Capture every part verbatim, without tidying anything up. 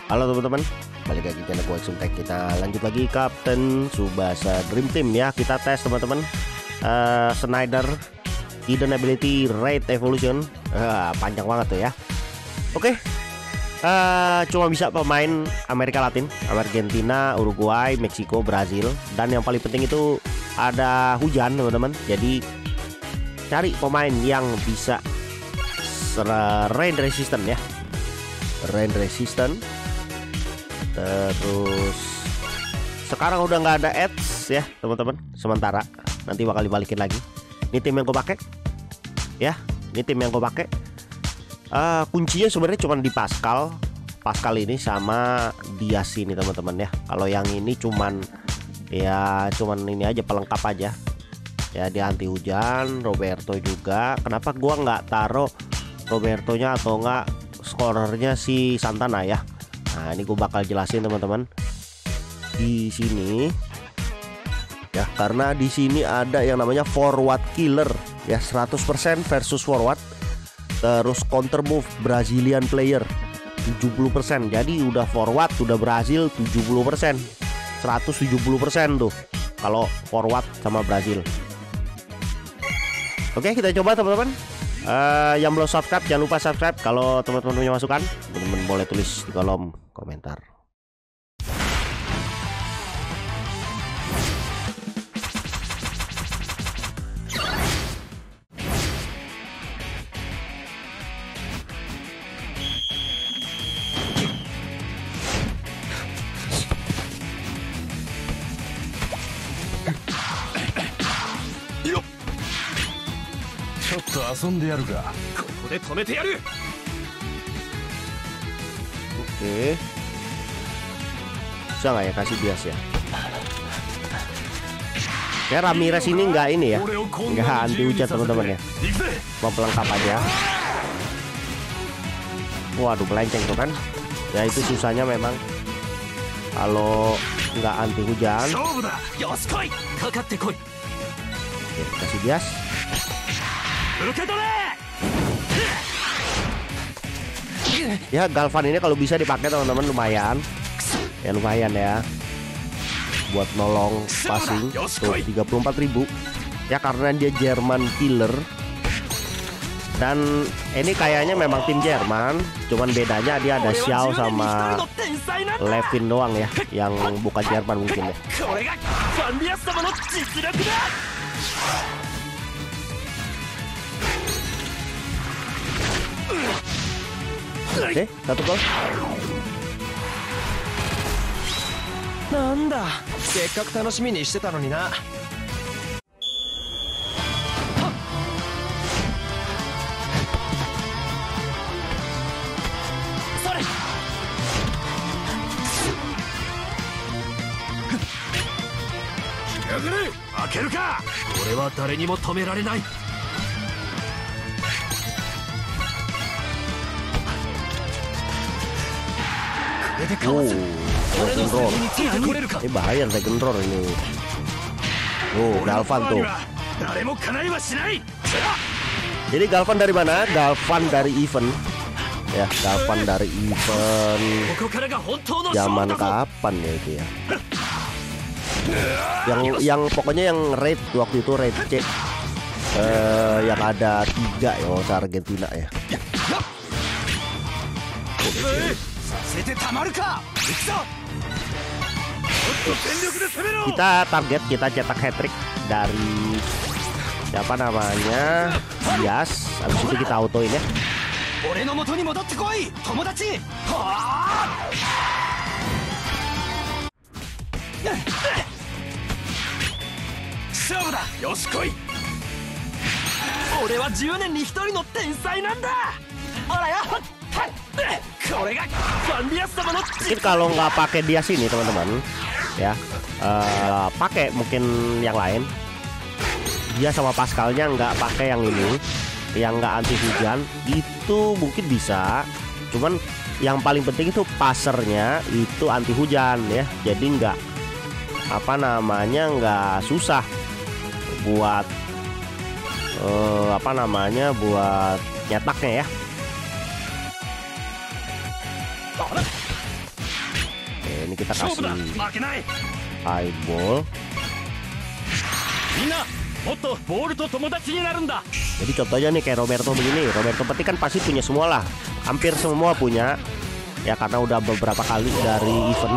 Halo teman-teman, balik lagi channel gue Xumtek. Kita lanjut lagi Captain Tsubasa Dream Team ya. Kita tes teman-teman, uh, Snyder Hidden Ability Raid Evolution, uh, panjang banget tuh ya. Oke, uh, cuma bisa pemain Amerika Latin, Argentina, Uruguay, Meksiko, Brazil. Dan yang paling penting itu ada hujan teman-teman. Jadi cari pemain yang bisa rain resistant ya, rain resistant. Terus sekarang udah nggak ada ads ya teman-teman, sementara nanti bakal dibalikin lagi. Ini tim yang gue pakai ya, ini tim yang gue pakai. Uh, kuncinya sebenarnya cuma di Pascal, Pascal ini sama Dias ini teman-teman ya. Kalau yang ini cuman ya cuman ini aja, pelengkap aja ya. Dia anti hujan, Roberto juga. Kenapa gua nggak taruh Robertonya atau nggak scorernya si Santana ya? Nah ini gue bakal jelasin teman-teman di sini ya, karena di sini ada yang namanya forward killer ya, seratus persen versus forward. Terus counter move Brazilian player tujuh puluh persen. Jadi udah forward udah Brazil tujuh puluh persen, seratus tujuh puluh persen tuh kalau forward sama Brazil. Oke, kita coba teman-teman. Uh, yang belum subscribe jangan lupa subscribe. Kalau teman-teman punya masukan, teman-teman boleh tulis di kolom komentar. Oke, bisa nggak ya kasih bias ya? Ya Ramirez ini nggak ini ya, nggak anti hujan teman-teman ya, mau pelengkap aja. Waduh melenceng tuh kan ya, itu susahnya memang kalau nggak anti hujan. Oke, kasih bias. Ya Galvan ini kalau bisa dipakai teman-teman, lumayan ya, lumayan ya buat nolong passing tuh tiga puluh empat ribu ya, karena dia Jerman killer. Dan ini kayaknya memang tim Jerman, cuman bedanya dia ada Xiao sama Levin doang ya, yang bukan Jerman mungkin ya. Oke, satu gol. Nanda, sekak tanoshimi ni shite ta no ni na. Sore. Shigagure, akeru ka? Ore wa dare ni mo tomerare-nai. Oh, Dragon Roar. Ini bahaya Dragon Roar ini. Oh, Galvan tuh. Jadi Galvan dari mana? Galvan dari event. Ya, Galvan dari event. Zaman kapan ya itu ya? Yang yang pokoknya yang raid waktu itu raid C. Eh, yang ada tiga ya, oh, Argentina ya. Kita target, kita cetak hat-trick dari siapa namanya, Dias. Habis itu kita autoin ya. Mungkin kalau nggak pakai Dias ini teman-teman ya, uh, pakai mungkin yang lain. Dia sama Pascalnya nggak pakai yang ini, yang nggak anti hujan itu mungkin bisa. Cuman yang paling penting itu passernya itu anti hujan ya. Jadi nggak apa namanya nggak susah buat uh, apa namanya buat nyetaknya ya. kita kasih 負けない fireball. みんなもっとボールと友達になるんだ Jadi contohnya nih kayak Roberto begini. Roberto Petit kan pasti punya semua lah. Hampir semua punya. Ya karena udah beberapa kali dari event.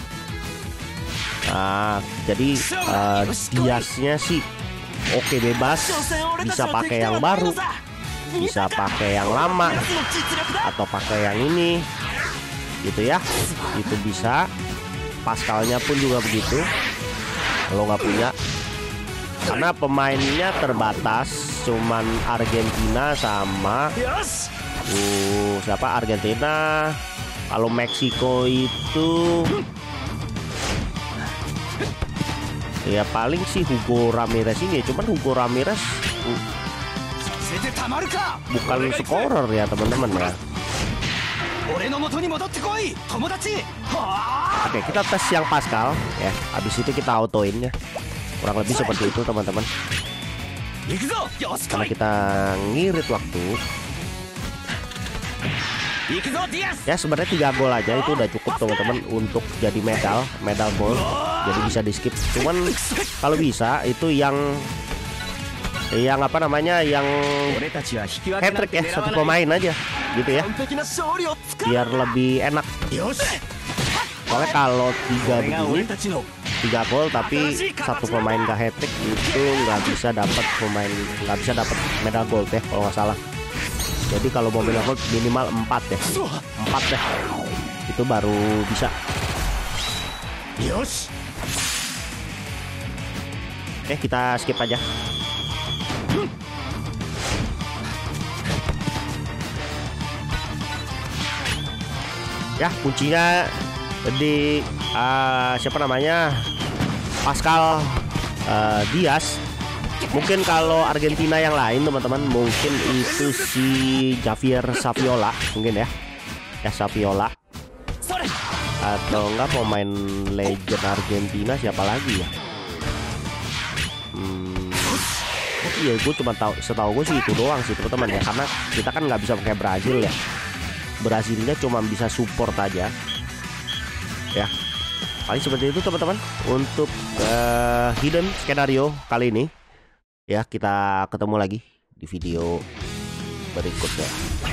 Nah, jadi uh, Diasnya sih oke bebas. Bisa pakai yang baru, bisa pakai yang lama, atau pakai yang ini. Gitu ya. Itu bisa. Pascalnya pun juga begitu. Kalau nggak punya. Karena pemainnya terbatas, cuman Argentina sama uh, siapa Argentina. Kalau Meksiko itu ya paling sih Hugo Ramirez ini, cuman Hugo Ramirez uh, bukan scorer ya teman-teman ya. Oke, kita tes yang Pascal ya. Habis itu kita autoin ya. Kurang lebih seperti itu teman-teman. Karena kita ngirit waktu. Ya sebenarnya tiga gol aja itu udah cukup teman-teman untuk jadi medal, medal gol. Jadi bisa di skip. Cuman kalau bisa itu yang yang apa namanya yang hat trick ya, satu pemain aja gitu ya. Biar lebih enak. Soalnya kalau tiga begini, tiga gol tapi satu pemain gak hat trick itu nggak bisa dapat pemain nggak bisa dapat medal gold ya kalau nggak salah. Jadi kalau mau medal gold minimal empat ya, empat deh itu baru bisa. Oke, kita skip aja. Ya kuncinya di uh, siapa namanya Pascal uh, Dias. Mungkin kalau Argentina yang lain teman-teman mungkin itu si Javier Saviola mungkin ya, ya Saviola atau enggak pemain legend Argentina siapa lagi ya? Hmm, iya gue cuma tahu setahu gue sih itu doang sih teman-teman ya, karena kita kan nggak bisa pakai Brazil ya. Brazilnya cuma bisa support aja ya. Paling seperti itu teman-teman untuk uh, hidden skenario kali ini ya. Kita ketemu lagi di video berikutnya.